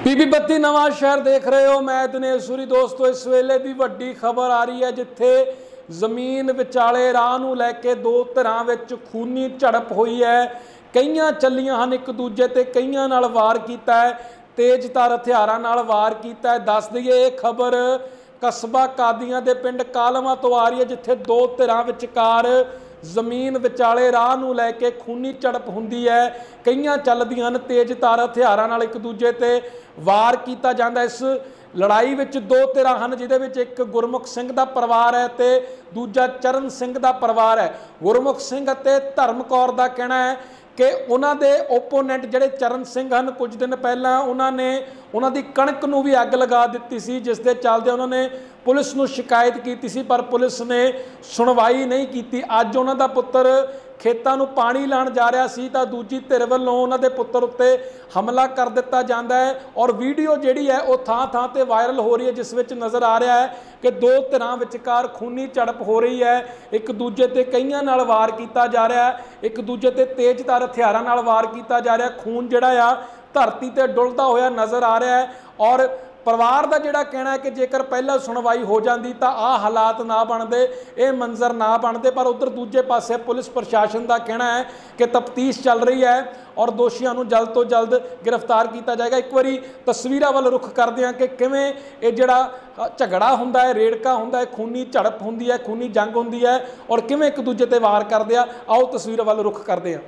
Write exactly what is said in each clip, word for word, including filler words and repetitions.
PP बत्ती नवा शहर देख रहे हो, मैं दिनेशपुरी। दोस्तों इस वेले की वड्डी खबर आ रही है जिथे जमीन विचाले राह नूं लैके दो धिरां विच खूनी झड़प हुई है। कईयां चलियां हन एक दूजे ते, कईयां नाल वार कीता है, तेज तार हथियारां नाल वार कीता है। दस दईए ये खबर कस्बा कादियां दे पिंड कालमा तो आ रही है जिथे दो धिरां विचकार जमीन विचाले राह नूं लैके खूनी झड़प हुंदी है। कईयां चलदियां हन, तेज तार हथियारां नाल एक दूजे ते वार किया जाता। इस लड़ाई विच दो धिरां हन जिहदे विच एक गुरमुख सिंह दा परिवार है ते दूजा चरण सिंह दा परिवार है। गुरमुख सिंह अते धर्म कौर दा कहना है कि उन्हां दे ओपोनेंट जिहड़े चरण सिंह हन, कुछ दिन पहलां उन्हां ने उन्हां दी कणक नूं भी अग लगा दित्ती सी, जिस दे चलदे उन्हां ने पुलिस नूं शिकायत कीती सी, पर पुलिस ने सुणवाई नहीं कीती। अज उन्हां दा पुत्तर खेतां नूं पानी लाण जा रहा सी तां दूजी धिर वल्लों उन्हां दे पुत्तर उत्ते हमला कर दिता जाता है और वीडियो जिहड़ी है वो थां थां ते वायरल हो रही है, जिस विच नज़र आ रहा है कि दो धिरां विचकार खूनी झड़प हो रही है। एक दूजे ते कईयां नाल वार किया जा रहा है, एक दूजे ते तेज तार हथियारां नाल वार किया जा रहा है। खून जिहड़ा आ धरती ते डुलदा होया नज़र आ रहा है और परिवार का जिहड़ा कहना है कि जेकर पहला सुनवाई हो जाती तो आ हालात ना बनते, ये मंजर ना बनते। पर उधर दूजे पासे पुलिस प्रशासन का कहना है कि तफ्तीश चल रही है और दोषियों को जल्द तो जल्द गिरफ्तार किया जाएगा। एक बारी तस्वीरों वाल रुख करते हैं कि किवें ये जिहड़ा झगड़ा हुंदा है, रेड़का हुंदा है, खूनी झड़प हुंदी है, खूनी जंग हुंदी है और किवें एक दूजे ते वार करते हैं। आओ तस्वीरों वाल रुख करते हैं।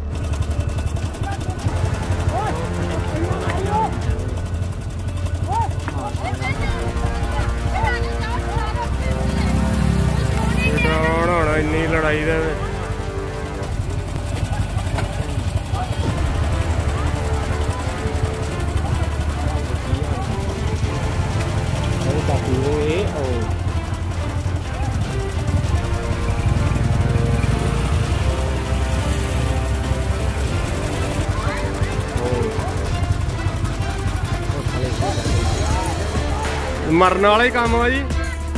इन्नी लड़ाई दे मरने वाला ही काम है जी।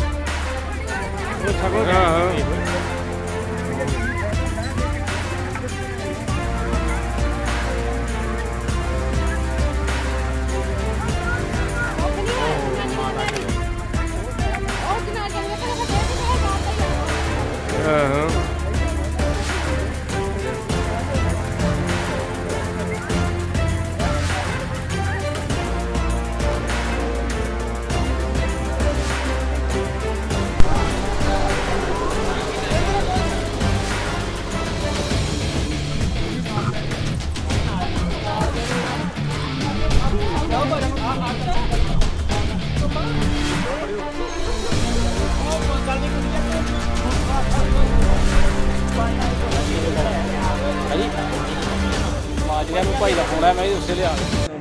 भाई का फोन है, मैं उससे लिया।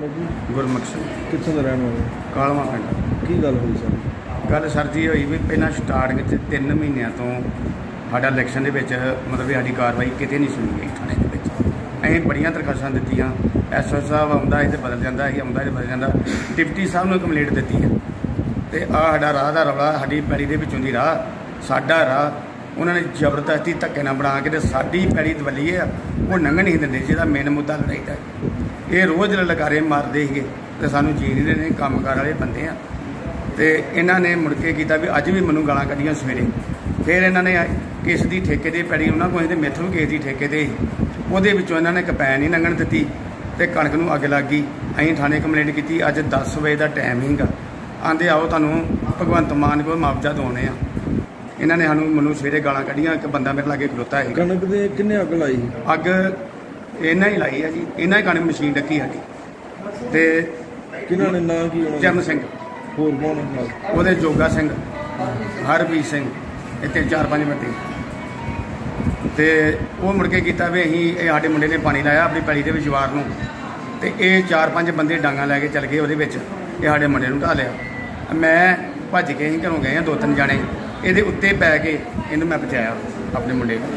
गुरमुख सिंह कितों का रहने वाले? कालमा पिंड। की गल हुई सर? गल सर जी हुई भी पहला स्टार्टिंग तीन महीनों तो साडा इलैक्शन के मतलब साडी कार्रवाई कितने नहीं सुनी गई थाने के विच। असीं बड़ियां दरखास्तां दित्तियां, एस एस साहब आउंदा है तो बदल जाता है, आउंदा है बदल जाता। डिप्टी साहब ने कंप्लेंट दी है तो आ साडा राह का रौला, साडी पैड़ी दे विचों दी राह, साडा राह उन्होंने जबरदस्ती धक्के ना बना के साडी पैड़ी दवली है वो लंघ नहीं देंगे, जिहदा मेन मुद्दा लड़ाई का ये रोज़ ललकारे मारते ही तो सानू जी नहीं देने, काम कार वाले बंदे हैं। तो इन्हों ने मुड़ के किया भी अज भी मैनू गालां कढ़ियां सवेरे। फिर इन्होंने किस की ठेके की पैड़ी उन्होंने को तो मेथों किस की ठेके से वो इन्होंने कपैन नहीं लंघन दी तो कणक नूं अग लग गई। असीं थाने कंप्लेंट की, अज दस बजे का टाइम हीगा, आंदे आओ तुहानूं भगवंत मान को मुआवजा दोने आ। इन्होंने सानू मैनू सवेरे गालां कढ़ियां, एक बंदा मेरे लागे खलोता है। कणक दे किन्ने अग लाई? अग इन्हां ही लाई है जी, इन्हां ही कणक मशीन रखी साडी। ते किन्हां ने नाम की? चरण सिंह, होर कौन? ਉਹਦੇ जोगा सिंह, हरबीर सिंह, इतने चार पांच बंदे। तो वो मुड़ के किया भी असीं ये साडे मुंडे ने पानी लाया अपनी पैली दे विच वार नूं ते ये चार पांच बंदे डांगा लैके चल गए, वो साडे मुंडे नूं ढा लिया। मैं भज के असीं घरों गए हैं, दो तीन जाने ये उत्ते पै के इन्हूं मैं बचाया अपने मुंडे को।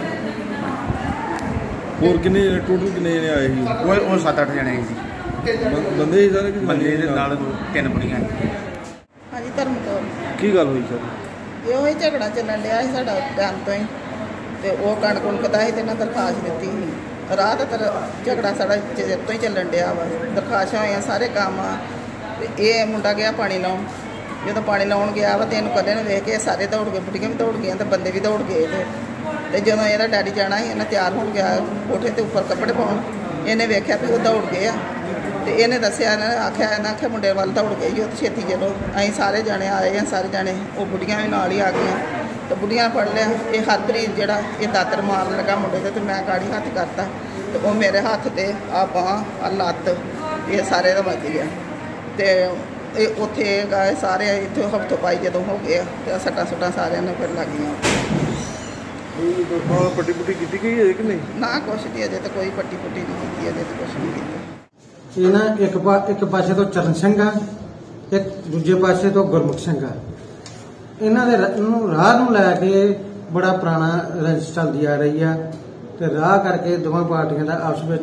होर किन्ने टोटल किन्ने जने आए ही? वो वो सत्त अठ जने ही बंदे ही सारे? बंदे दे नाल तीन बुढ़ियां। हाँ जी, धर्म कौर। की गल हुई सर? ਇਹੋ ਹੀ ਝਗੜਾ ਚੱਲਣ ਡਿਆ ਸੀ ਸਾਡਾ ਟਾਈਮ ਤੋਂ ਹੀ, ਤੇ ਉਹ ਕਣਕ ਕੁਣਕ ਦਾ ਸੀ ਤੇ ਇਹਨਾਂ ਦਰਖਾਸਤ ਦਿੱਤੀ ਸੀ। ਰਾਹ ਦਾ ਤਰ ਝਗੜਾ ਸਾਡਾ ਚਿਰ ਤੋਂ ਹੀ ਚੱਲਣ ਡਿਆ ਵਾ, ਦਰਖਾਸ਼ਾਂ ਹੋਈਆਂ, ਸਾਰੇ ਕੰਮ ਤੇ ਇਹ ਮੁੰਡਾ ਗਿਆ ਪਾਣੀ ਲਾਉਣ। ਜਦੋਂ ਪਾਣੀ ਲਾਉਣ ਗਿਆ ਵਾ ਤੇ ਇਹਨੂੰ ਕੱਲੇ ਨੂੰ ਵੇਖ ਕੇ ਸਾਰੇ ਦੌੜ ਗਏ, ਬੁੱਢੀਆਂ ਵੀ ਦੌੜ ਗਈਆਂ ਤੇ ਬੰਦੇ ਵੀ ਦੌੜ ਗਏ। ਤੇ ਤੇ ਜਦੋਂ ਇਹਦਾ ਡੈਡੀ ਜਾਣਾ ਸੀ, ਇਹਨੇ ਤਿਆਰ ਹੋਣ ਗਿਆ ਕੋਠੇ ਤੇ ਉੱਪਰ ਕੱਪੜੇ ਪਾਉਣ, ਇਹਨੇ ਵੇਖਿਆ ਵੀ ਉਹ ਦੌੜ ਗਏ ਆ ਤੇ ਇਹਨੇ ਦੱਸਿਆ, ਇਹਨੇ ਆਖਿਆ ਇਹਨਾਂ ਆਖਿਆ ਮੁੰਡੇ ਵੱਲ ਦੌੜ ਗਏ ਜੀ, ਉੱਥੇ ਛੇਤੀ ਚਲੋ। ਅਸੀਂ ਸਾਰੇ ਜਾਣੇ ਆਏ ਆ, ਸਾਰੇ ਜਾਣੇ ਉਹ ਬੁੱਢੀਆਂ ਵੀ ਨਾਲ ਹੀ ਆ ਗਈਆਂ ਤੇ ਬੁੱਢੀਆਂ ਫੜ ਲਿਆ। ਇਹ ਹਰਪ੍ਰੀਤ ਜਿਹੜਾ ਇਹ ਦਾਤਰ ਮਾਰਨ ਲੱਗਾ ਮੁੰਡੇ ਤੇ ਤੇ ਮੈਂ ਗਾੜੀ ਹੱਥ ਕਰਤਾ ਤੇ ਉਹ ਮੇਰੇ ਹੱਥ ਤੇ ਆ ਬਾਂਹ ਆ ਲੱਤ ਇਹ ਸਾਰੇ ਦਾ ਵੱਜ ਗਿਆ। ਤੇ ਇਹ ਉੱਥੇ ਗਏ ਸਾਰੇ ਇੱਥੇ ਹਫਤੋਂ ਪਾਈ ਜਦੋਂ ਹੋ ਗਏ ਤੇ ਸੱਟਾਂ ਸੁੱਟਾਂ ਸਾਰਿਆਂ ਨੂੰ ਫਿਰ ਲੱਗ ਗਈਆਂ। ਹਾਂ ਪੱਟੀ ਪੁੱਟੀ ਕੀਤੀ ਗਈ ਹੈ ਕਿ ਨਹੀਂ? ਨਾ ਕੁਛ ਨਹੀਂ, ਅਜੇ ਤਾਂ ਕੋਈ ਪੱਟੀ ਪੁੱਟੀ ਨਹੀਂ ਕੀਤੀ, ਅਜੇ ਤਾਂ ਕੁਛ ਨਹੀਂ ਕੀਤਾ। ਇਹ ਨਾ ਇੱਕ ਪਾ ਇੱਕ ਪਾਸੇ ਤੋਂ ਚਰਨ ਸਿੰਘ ਆ, ਇੱਕ ਦੂਜੇ ਪਾਸੇ ਤੋਂ ਗੁਰਮੁਖ ਸਿੰਘ ਆ। ਇਹਨਾਂ ਦੇ ਰ- ਨੂੰ ਰਾਹ ਨੂੰ ਲੈ ਕੇ ਬੜਾ ਪੁਰਾਣਾ ਰੰਜਿਸ਼ ਚੱਲਦੀ ਆ ਰਹੀ ਆ ਤੇ ਰਾਹ ਕਰਕੇ ਦੋਵਾਂ ਪਾਰਟੀਆਂ ਦਾ ਆਪਸ ਵਿੱਚ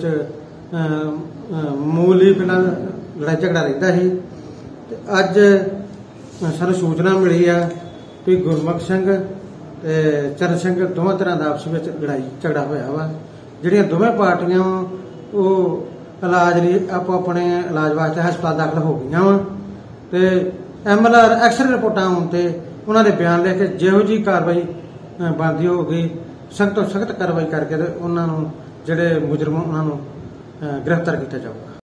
ਮਾਮੂਲੀ ਬਿਨਾਂ ਲੜਾਈ ਝਗੜਾ ਰਹਿੰਦਾ ਸੀ। ਤੇ ਅੱਜ ਸਾਨੂੰ ਸੂਚਨਾ ਮਿਲੀ ਆ ਕਿ ਗੁਰਮੁਖ ਸਿੰਘ ਤੇ ਚਰਨ ਸਿੰਘ ਦੋਵਾਂ ਤਰ੍ਹਾਂ ਦਾ ਆਪਸ ਵਿੱਚ ਲੜਾਈ ਝਗੜਾ ਹੋਇਆ ਵਾ। ਜਿਹੜੀਆਂ ਦੋਵੇਂ ਪਾਰਟੀਆਂ ਉਹ ਇਲਾਜ ਲਈ ਆਪੋ ਆਪਣੇ ਇਲਾਜ ਵਾਸਤੇ ਹਸਪਤਾਲ ਦਾਖਲ ਹੋ ਗਈਆਂ ਵਾ ਤੇ ਐਮਐਲਆਰ ਐਕਸਰੇ ਰਿਪੋਰਟਾਂ ਆਉਣ ਤੇ ਉਹਨਾਂ ਦੇ ਬਿਆਨ ਲੈ ਕੇ ਜਿਹੋ ਜੀ ਕਾਰਵਾਈ ਬਣਦੀ ਹੋਊਗੀ ਸਖਤ ਤੋਂ ਸਖਤ ਕਾਰਵਾਈ ਕਰਕੇ ਤੇ ਉਹਨਾਂ ਨੂੰ ਜਿਹੜੇ ਮੁਜਰਮ ਉਹਨਾਂ ਨੂੰ ਗ੍ਰਿਫਤਾਰ ਕੀਤਾ ਜਾਊਗਾ।